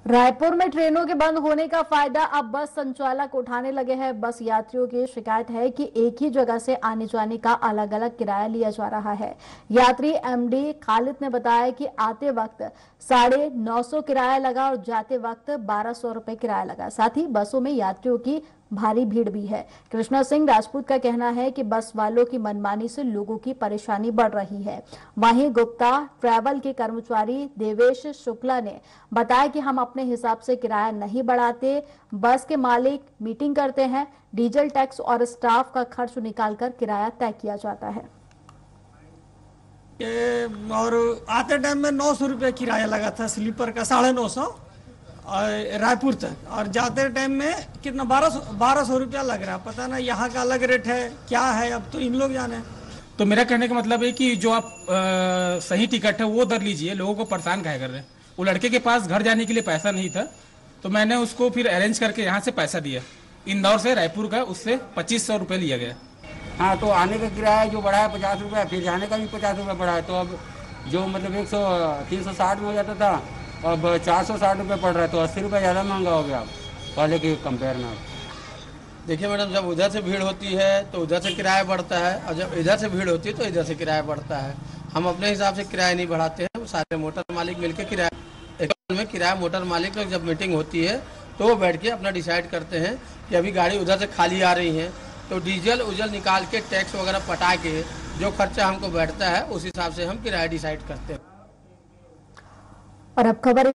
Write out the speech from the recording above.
रायपुर में ट्रेनों के बंद होने का फायदा अब बस संचालक उठाने लगे हैं। बस यात्रियों की शिकायत है कि एक ही जगह से आने जाने का अलग अलग किराया लिया जा रहा है। यात्री एमडी खालिद ने बताया कि आते वक्त 950 किराया लगा और जाते वक्त 1200 रुपए किराया लगा। साथ ही बसों में यात्रियों की भारी भीड़ भी है। कृष्णा सिंह राजपूत का कहना है कि बस वालों की मनमानी से लोगों की परेशानी बढ़ रही है। वहीं गुप्ता ट्रैवल के कर्मचारी देवेश शुक्ला ने बताया कि हम अपने हिसाब से किराया नहीं बढ़ाते, बस के मालिक मीटिंग करते हैं, डीजल टैक्स और स्टाफ का खर्च निकालकर किराया तय किया जाता है। और आते टाइम में 900 रुपये किराया लगा था स्लीपर का, 950 रायपुर तक, और जाते टाइम में कितना 1200 रुपया लग रहा है। पता ना यहाँ का अलग रेट है क्या है, अब तो इन लोग जाने। तो मेरा कहने का मतलब है कि जो आप सही टिकट है वो दर लीजिए, लोगों को परेशान काहे कर रहे हैं। वो लड़के के पास घर जाने के लिए पैसा नहीं था, तो मैंने उसको फिर अरेंज करके यहाँ से पैसा दिया। इंदौर से रायपुर का उससे 2500 रुपये लिया गया। हाँ, तो आने का किराया जो बढ़ा है 50 रुपये, फिर जाने का भी 50 रुपये बढ़ा है। तो अब जो मतलब 360 में हो जाता था, अब 460 रुपये पड़ रहा है। तो 80 रुपये ज़्यादा महंगा हो गया पहले के कंपेयर में। देखिए मैडम, जब उधर से भीड़ होती है तो उधर से किराया बढ़ता है, और जब इधर से भीड़ होती है तो इधर से किराया बढ़ता है। हम अपने हिसाब से किराया नहीं बढ़ाते हैं, सारे मोटर मालिक मिलकर किराया में किराया मोटर मालिक लोग जब मीटिंग होती है तो वो बैठ के अपना डिसाइड करते हैं कि अभी गाड़ी उधर से खाली आ रही है तो डीजल उजल निकाल के टैक्स वगैरह पटा के जो खर्चा हमको बैठता है उस हिसाब से हम किराया डिसाइड करते हैं। और अब खबर